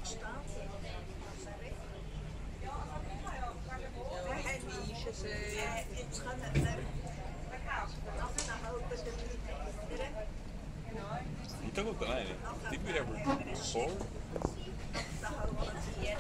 行ったことないね。Did we ever before?